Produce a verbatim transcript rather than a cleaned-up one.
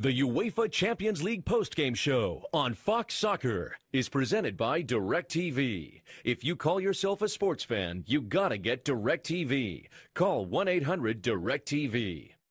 The UEFA Champions League postgame show on Fox Soccer is presented by DirecTV. If you call yourself a sports fan, you gotta get DirecTV. Call one eight hundred direct T V.